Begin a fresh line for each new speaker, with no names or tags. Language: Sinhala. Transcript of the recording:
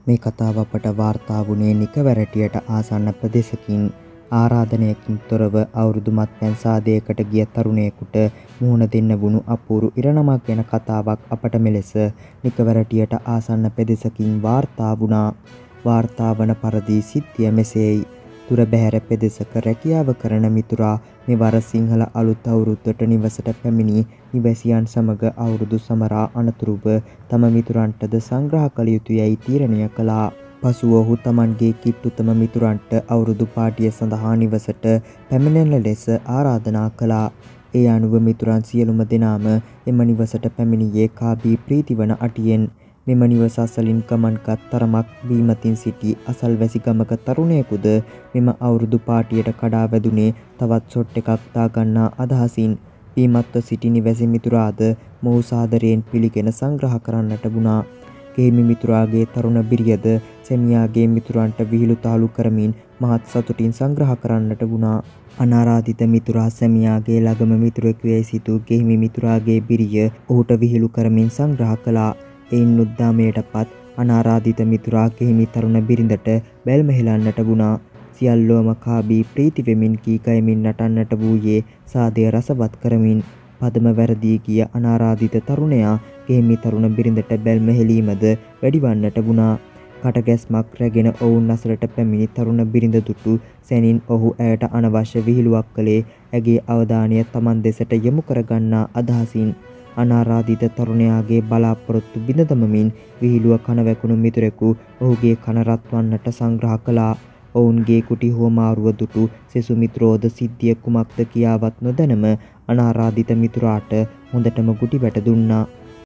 මේ කතාව අපට වාර්තා වුණේ නිකවැරටියට ආසන්න ප්‍රදේශකින් ආරාධනයකින් තොරව අවුරුදු මත්පැන් සාදයකට ගිය තරුණයෙකුට මුහුණ දෙන්න වුණු අපූරු ඉරණමක් ගැන කතාවක් අපට මෙලෙස නිකවැරටියට ආසන්න ප්‍රදේශකින් වාර්තා වුණා. වාර්තා වන පරිදි සිද්ධිය මෙසේයි. දුර බැහැර ප්‍රදේශක රැකියාව කරන මිතුරා මෙවර සිංහල අලුත් අවුරුද්දට නිවසට පැමිණි නිවැසියන් සමග අවුරුදු සමරා අනතුරුව තම මිතුරන්ටද සංග්‍රහ කළ යුතුයයි තීරණය කළා. පසුව ඔහු තමන්ගේ කිට්ටුතම මිතුරන්ට අවුරුදු පාටිය සඳහා නිවසට පැමිණෙන ලෙස ආරාධනා කළා. ඒ අනුව මිතුරන් සියලුම දෙනාම එම නිවසට පැමිණියේ කාබී ප්‍රීතිවන අටියෙන්. මෙම නිවස අසලින් ගමන්ගත් තරමක් බීමතින් සිටි අසල්වැසි ගමක තරුණයෙකුද මෙම අවුරුදු පාටියට කඩා වැදුනේ තවත් ෂොට් එකක් දාගන්නා අදහසින්. බීමත්ව සිටි නිවැසි මිතුරාද මොහු සාදරයෙන් පිළිගෙන සංග්‍රහ කරන්නට වුණා. ගෙහිමි මිතුරාගේ තරුණ බිරියද සැමියාගේ මිතුරන්ට විහිළු තාලු කරමින් මහත් සතුටින් සංග්‍රහ කරන්නට වුණා. අනාරාධිත මිතුරා සැමියාගේ ළඟම මිතුරෙකු යැයි සිතූ ගෙහිමි මිතුරාගේ බිරිය ඔහුට විහිළු කරමින් සංග්‍රහ කළා. එයින් උද්දාමයටපත් අනාරාධිත මිතුරා ගෙහිමි තරුණ බිරිඳට බැල්ම හෙලන්නට වුණා. සියල්ලෝම කාබී ප්‍රීති වෙමින් කී ගයමින් නටන්නට වූයේ සාදය රසවත් කරමින්. පදම වැරදී ගිය අනාරාධිත තරුණයා ගෙහිමි තරුණ බිරිඳට බැල්ම හෙලීමද වැඩිවන්නට වුණා. කටගැස්මක් රැගෙන ඔවුන් අසලට පැමිණි තරුණ බිරිඳ දුටු සැනින් ඔහු ඇයට අනවශ්‍ය විහිළුවක් කළේ ඇගේ අවධානය තමන් දෙසට යොමු කරගන්නා අදහසින්. අනාරාධිත තරුණයාගේ බලාපොරොත්තු බිඳ දමමින් විහිළුව කනවැකුණු මිතුරෙකු ඔහුගේ කන රත්වන්නට සංග්‍රහ කළා. ඔවුන්ගේ කුටි හුවමාරුව දුටු සෙසු මිත්‍රෝද සිද්ධිය කුමක්ද කියාවත් නොදැනම අනාරාධිත මිතුරාට හොඳටම ගුටි වැට දුන්නා.